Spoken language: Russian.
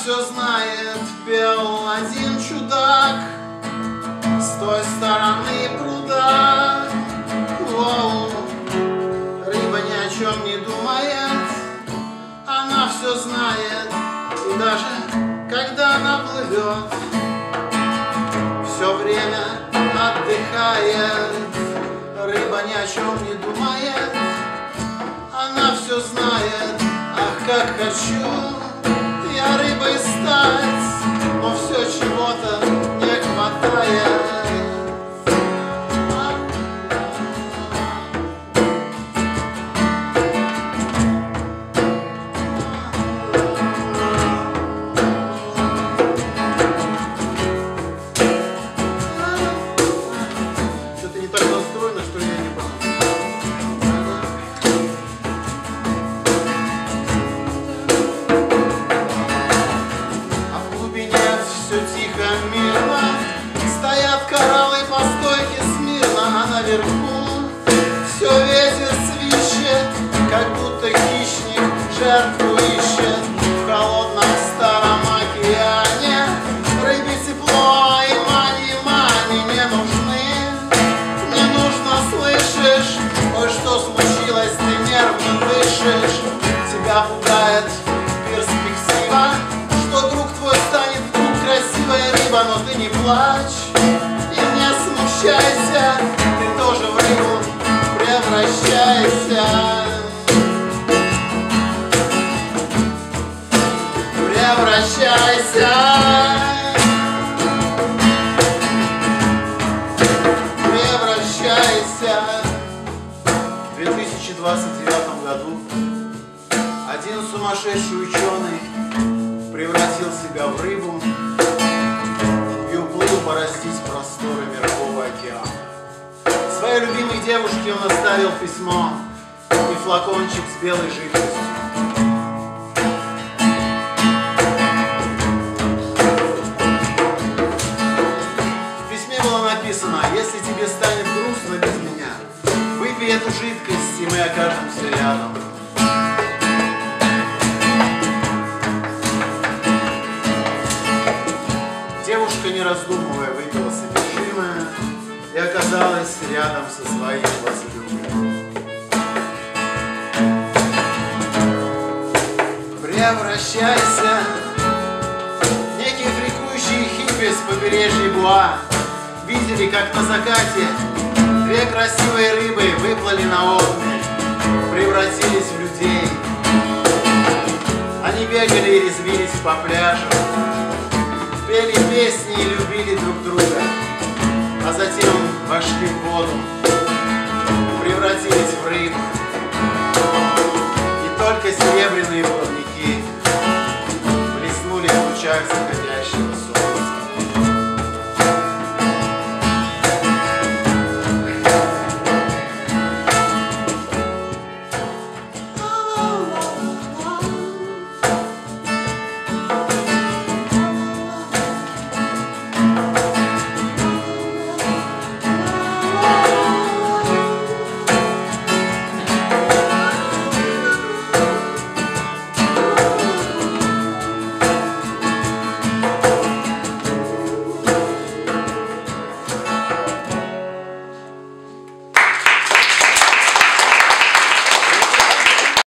все знает, пел один чудак с той стороны пруда. Воу, рыба ни о чем не думает, она все знает, и даже когда она плывет, все время отдыхает. Рыба ни о чем не думает, она все знает. Ах, как хочу я рыбой стать, но все чего-то не хватает. Что-то не так настроено, что я не понял. Все тихо, мирно, стоят кораллы по стойке смирно, а наверху все ветер свищет, как будто хищник жертву ищет. В холодном старом океане рыбе тепло и мани не нужны. Не нужно, слышишь, ой, что случилось, ты нервно дышишь. Тебя пугает перспектива, что друг твой станет красивая рыба, но ты не плачь и не смущайся, ты тоже в рыбу превращайся. Превращайся. Превращайся. В 2029 году один сумасшедший ученый превратил себя в рыбу и уплыл порастить просторы мирового океана. Своей любимой девушке он оставил письмо и флакончик с белой жидкостью. В письме было написано: если тебе станет грустно без меня, выпей эту жидкость, и мы окажемся рядом. Девушка, не раздумывая, выпила содержимое и оказалась рядом со своим возлюбленным. Превращайся. Некие фрикующие хиппи с побережья Буа видели, как на закате две красивые рыбы выплыли на отмель, превратились в людей. Они бегали и резвились по пляжу, пели песни и любили друг друга, а затем вошли в воду